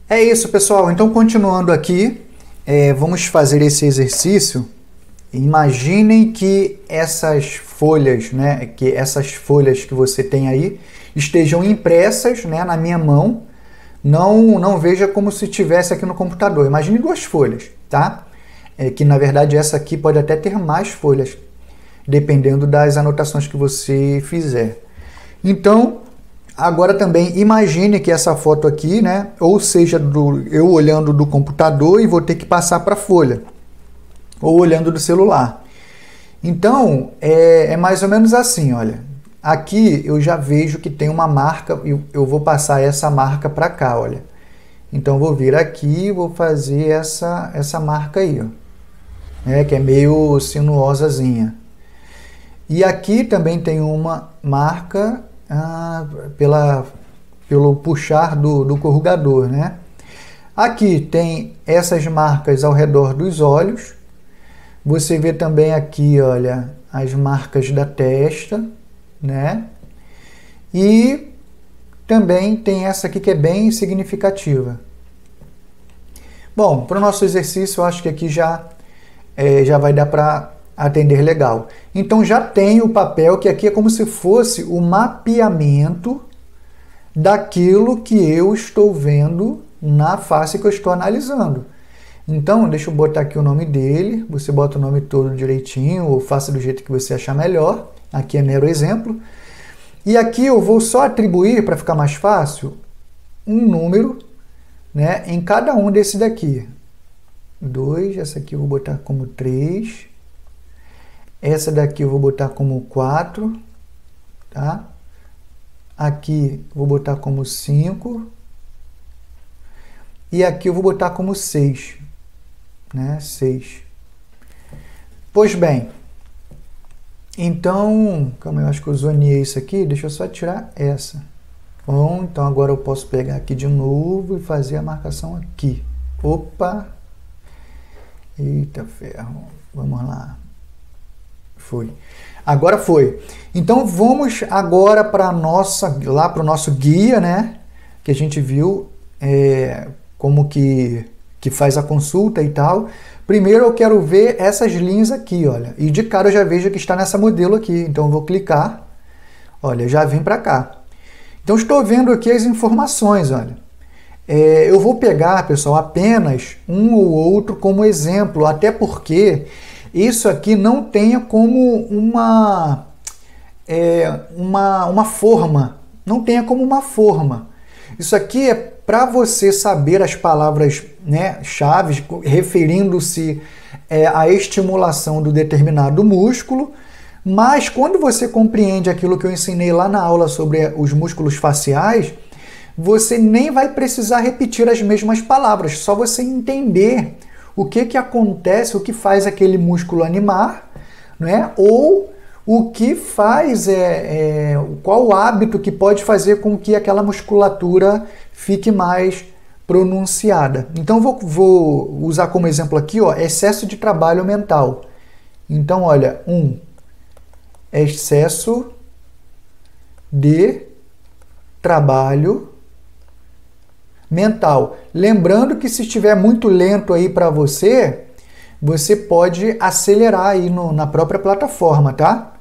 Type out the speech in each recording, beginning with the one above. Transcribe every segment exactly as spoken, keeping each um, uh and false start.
É isso, pessoal. Então, continuando aqui, é, vamos fazer esse exercício. Imaginem que essas folhas, né, que essas folhas que você tem aí estejam impressas, né, na minha mão. Não, não veja como se estivesse aqui no computador. Imagine duas folhas, tá? É, que na verdade essa aqui pode até ter mais folhas, dependendo das anotações que você fizer. Então, agora também imagine que essa foto aqui, né, ou seja, do, eu olhando do computador e vou ter que passar para a folha, ou olhando do celular. Então, é, é mais ou menos assim, olha. Aqui eu já vejo que tem uma marca, e eu vou passar essa marca para cá, olha. Então, vou vir aqui e vou fazer essa, essa marca aí, ó. É, que é meio sinuosazinha. E aqui também tem uma marca ah, pela, pelo puxar do, do corrugador, né? Aqui tem essas marcas ao redor dos olhos. Você vê também aqui, olha, as marcas da testa, né? E também tem essa aqui que é bem significativa. Bom, para o nosso exercício, eu acho que aqui já, é, já vai dar para atender legal. Então já tem o papel, que aqui é como se fosse o mapeamento daquilo que eu estou vendo na face que eu estou analisando. Então, deixa eu botar aqui o nome dele, você bota o nome todo direitinho, ou faça do jeito que você achar melhor. Aqui é mero exemplo. E aqui eu vou só atribuir, para ficar mais fácil, um número, né, em cada um desse daqui. dois, essa aqui eu vou botar como três. Essa daqui eu vou botar como quatro. Tá? Aqui eu vou botar como cinco. E aqui eu vou botar como seis. Né? seis. Pois bem, então, calma, eu acho que eu zoneei isso aqui, deixa eu só tirar essa. Bom, então agora eu posso pegar aqui de novo e fazer a marcação aqui. Opa! Eita ferro, vamos lá. Foi. Agora foi. Então vamos agora para nossa, lá para o nosso guia, né? Que a gente viu é, como que, que faz a consulta e tal. Primeiro eu quero ver essas linhas aqui, olha. E de cara eu já vejo que está nessa modelo aqui. Então eu vou clicar. Olha, já vim para cá. Então estou vendo aqui as informações, olha. É, eu vou pegar, pessoal, apenas um ou outro como exemplo, até porque isso aqui não tenha como uma, é, uma, uma forma. Não tenha como uma forma. Isso aqui é para você saber as palavras, né, chaves, referindo-se é, à estimulação do determinado músculo, mas quando você compreende aquilo que eu ensinei lá na aula sobre os músculos faciais, você nem vai precisar repetir as mesmas palavras, só você entender o que, que acontece, o que faz aquele músculo animar, né, ou o que faz, é, é, qual o hábito que pode fazer com que aquela musculatura fique mais pronunciada. Então vou, vou usar como exemplo aqui, ó, excesso de trabalho mental. Então, olha, um, excesso de trabalho mental. Lembrando que se estiver muito lento aí para você, você pode acelerar aí no, na própria plataforma, tá?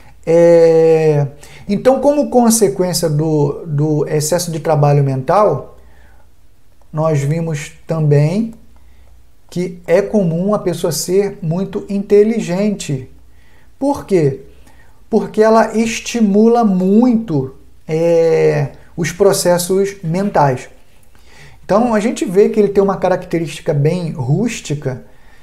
É, então, como consequência do, do excesso de trabalho mental, nós vimos também que é comum a pessoa ser muito inteligente. Por quê? Porque ela estimula muito é, os processos mentais. Então, a gente vê que ele tem uma característica bem rústica,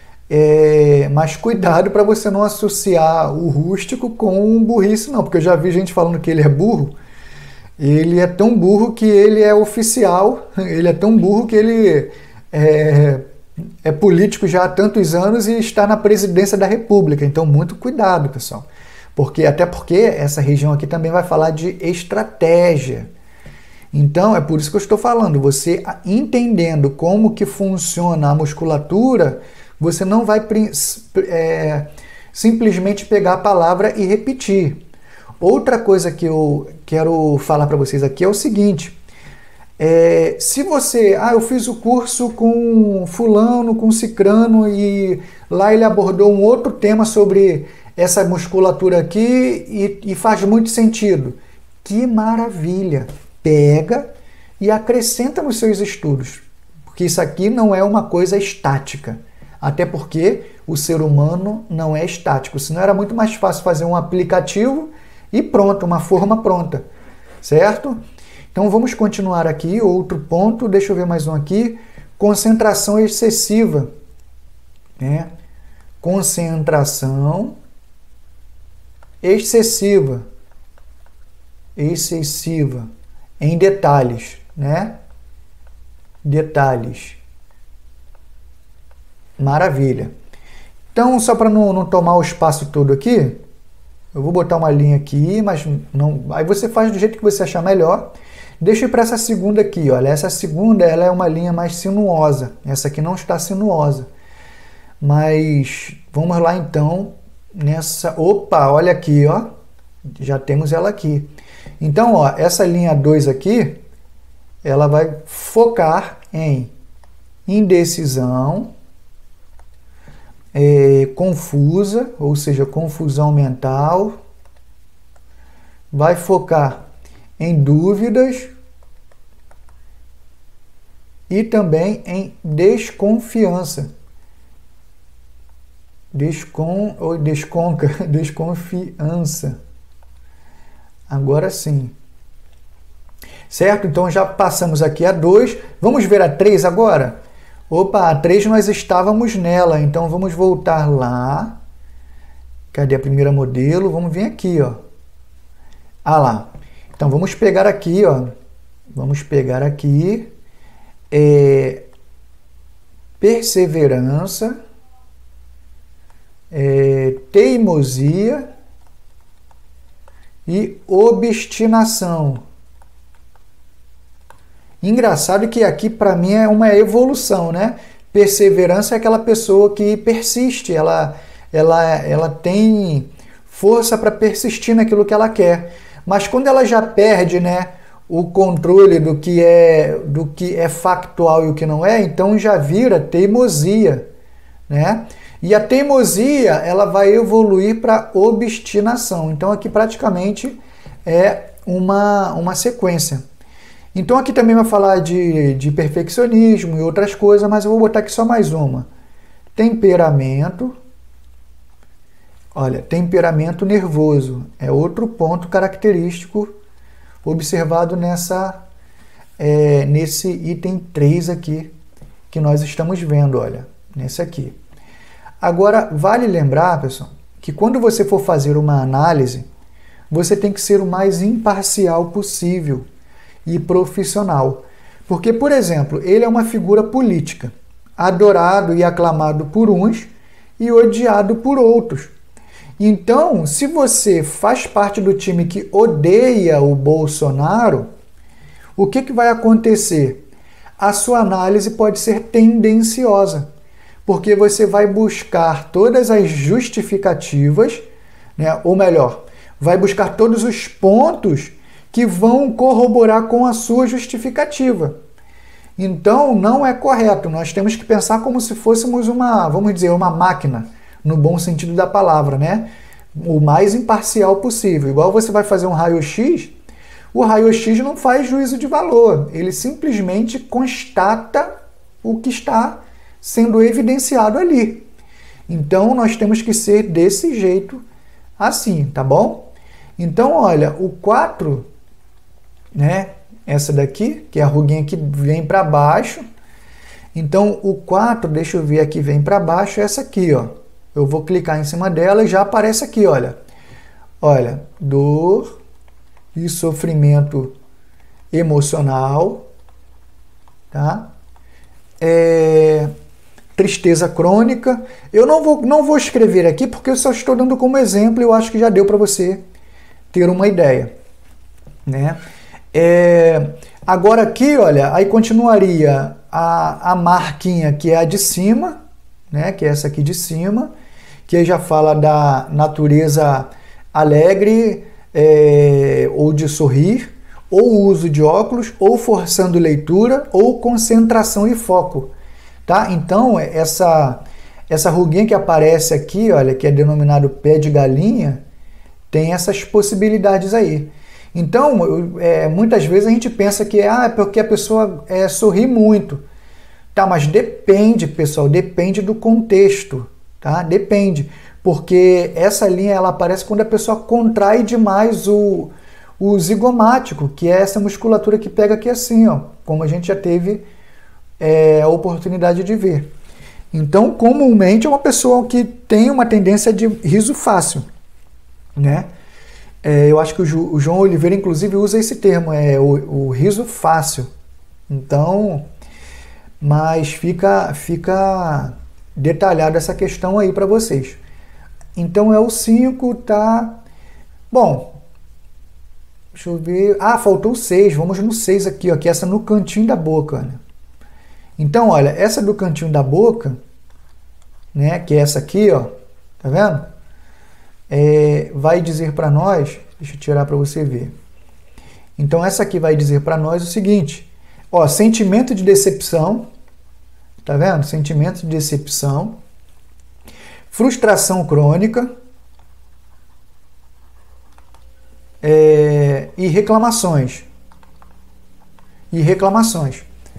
É, mas cuidado para você não associar o rústico com burrice, não, porque eu já vi gente falando que ele é burro. Ele é tão burro que ele é oficial, ele é tão burro que ele é, é político já há tantos anos e está na presidência da República. Então, muito cuidado, pessoal. Porque, até porque essa região aqui também vai falar de estratégia. Então, é por isso que eu estou falando, você entendendo como que funciona a musculatura, você não vai é, simplesmente pegar a palavra e repetir. Outra coisa que eu quero falar para vocês aqui é o seguinte, É, se você, ah, eu fiz o curso com fulano, com cicrano e lá ele abordou um outro tema sobre essa musculatura aqui e, e faz muito sentido. Que maravilha! Pega e acrescenta nos seus estudos, porque isso aqui não é uma coisa estática, até porque o ser humano não é estático, senão era muito mais fácil fazer um aplicativo e pronto, uma forma pronta, certo? Então vamos continuar aqui, outro ponto, deixa eu ver mais um aqui, concentração excessiva, né? Concentração excessiva, excessiva, em detalhes, né? Detalhes. Maravilha. Então, só para não, não tomar o espaço todo aqui, eu vou botar uma linha aqui, mas não. Aí você faz do jeito que você achar melhor. Deixa eu ir para essa segunda aqui, olha. Essa segunda ela é uma linha mais sinuosa. Essa aqui não está sinuosa. Mas vamos lá então nessa. Opa, olha aqui, ó. Já temos ela aqui. Então, ó, essa linha dois aqui, ela vai focar em indecisão, é, confusa, ou seja, confusão mental. Vai focar em dúvidas e também em desconfiança. Descon ou desconca, desconfiança. Agora sim. Certo? Então já passamos aqui a dois. Vamos ver a três agora? Opa, a três nós estávamos nela, então vamos voltar lá. Cadê a primeira modelo? Vamos vir aqui, ó. Ah lá. Então vamos pegar aqui, ó. Vamos pegar aqui. É, perseverança. É, teimosia e obstinação. Engraçado que aqui para mim é uma evolução, né? Perseverança é aquela pessoa que persiste, ela, ela, ela tem força para persistir naquilo que ela quer. Mas quando ela já perde, né, o controle do que é, do que é factual e o que não é, então já vira teimosia, né? E a teimosia, ela vai evoluir para obstinação. Então aqui praticamente é uma, uma sequência. Então aqui também vai falar de, de perfeccionismo e outras coisas, mas eu vou botar aqui só mais uma. Temperamento. Olha, temperamento nervoso é outro ponto característico observado nessa, é, nesse item três aqui que nós estamos vendo, olha, nesse aqui. Agora, vale lembrar, pessoal, que quando você for fazer uma análise, você tem que ser o mais imparcial possível e profissional. Porque, por exemplo, ele é uma figura política, adorado e aclamado por uns e odiado por outros. Então, se você faz parte do time que odeia o Bolsonaro, o que, que vai acontecer? A sua análise pode ser tendenciosa, porque você vai buscar todas as justificativas, né? Ou melhor, vai buscar todos os pontos que vão corroborar com a sua justificativa. Então, não é correto. Nós temos que pensar como se fôssemos uma, vamos dizer, uma máquina, no bom sentido da palavra, né? O mais imparcial possível. Igual você vai fazer um raio-x, o raio-x não faz juízo de valor. Ele simplesmente constata o que está sendo evidenciado ali. Então, nós temos que ser desse jeito, assim, tá bom? Então, olha, o quatro, né? Essa daqui, que é a ruguinha que vem para baixo. Então, o quatro, deixa eu ver aqui, vem para baixo, essa aqui, ó. Eu vou clicar em cima dela e já aparece aqui, olha. Olha, dor e sofrimento emocional, tá? É, tristeza crônica. Eu não vou, não vou escrever aqui porque eu só estou dando como exemplo e eu acho que já deu para você ter uma ideia, né? É, agora aqui, olha, aí continuaria a, a marquinha que é a de cima, né? Que é essa aqui de cima, que aí já fala da natureza alegre é, ou de sorrir, ou o uso de óculos, ou forçando leitura, ou concentração e foco, tá? Então, essa, essa ruguinha que aparece aqui, olha, que é denominado pé de galinha, tem essas possibilidades aí. Então, é, muitas vezes a gente pensa que ah, é porque a pessoa é, sorri muito. Tá, mas depende, pessoal, depende do contexto, tá? Depende, porque essa linha ela aparece quando a pessoa contrai demais o, o zigomático, que é essa musculatura que pega aqui assim, ó, como a gente já teve é, a oportunidade de ver. Então, comumente é uma pessoa que tem uma tendência de riso fácil, né? É, eu acho que o, o João Oliveira, inclusive, usa esse termo, é o, o riso fácil. Então, mas fica, fica detalhado essa questão aí para vocês. Então é o cinco, tá? Bom, deixa eu ver. Ah, faltou o seis. Vamos no seis aqui, ó, que é essa no cantinho da boca. Né? Então, olha, essa do cantinho da boca, né, que é essa aqui, ó, tá vendo? É, vai dizer para nós, deixa eu tirar para você ver. Então essa aqui vai dizer para nós o seguinte, ó, sentimento de decepção, tá vendo? Sentimento de decepção, frustração crônica é, e reclamações. E reclamações.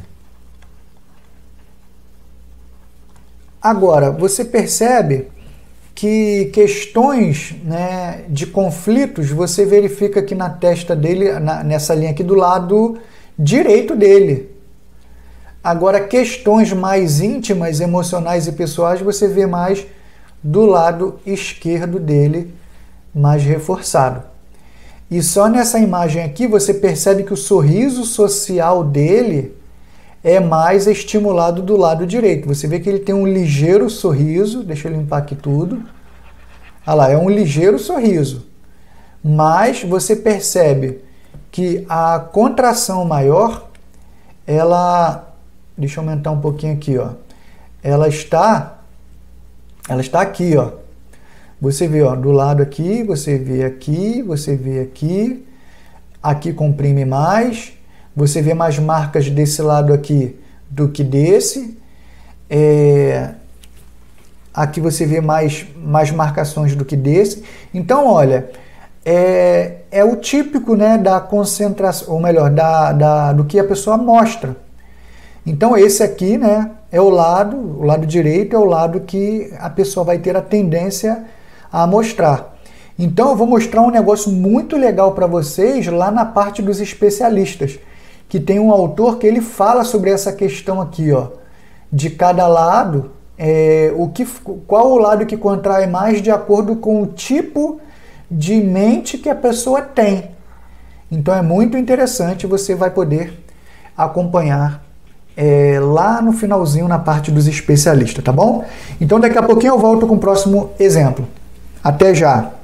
Agora, você percebe que questões, né, de conflitos você verifica aqui na testa dele, na, nessa linha aqui do lado direito dele. Agora, questões mais íntimas, emocionais e pessoais você vê mais do lado esquerdo dele, mais reforçado. E só nessa imagem aqui você percebe que o sorriso social dele é mais estimulado do lado direito. Você vê que ele tem um ligeiro sorriso, deixa eu limpar aqui tudo. Olha lá, é um ligeiro sorriso. Mas você percebe que a contração maior, ela, deixa eu aumentar um pouquinho aqui, ó. Ela está, ela está aqui, ó. Você vê, ó, do lado aqui, você vê aqui, você vê aqui, aqui comprime mais. Você vê mais marcas desse lado aqui do que desse. É... Aqui você vê mais, mais marcações do que desse. Então, olha, é, é o típico, né, da concentração, ou melhor, da, da, do que a pessoa mostra. Então, esse aqui, né, é o lado, o lado direito é o lado que a pessoa vai ter a tendência a mostrar. Então, eu vou mostrar um negócio muito legal para vocês lá na parte dos especialistas, que tem um autor que ele fala sobre essa questão aqui, ó, de cada lado, é, o que, qual o lado que contrai mais de acordo com o tipo de mente que a pessoa tem. Então é muito interessante, você vai poder acompanhar é, lá no finalzinho na parte dos especialistas, tá bom? Então daqui a pouquinho eu volto com o próximo exemplo. Até já!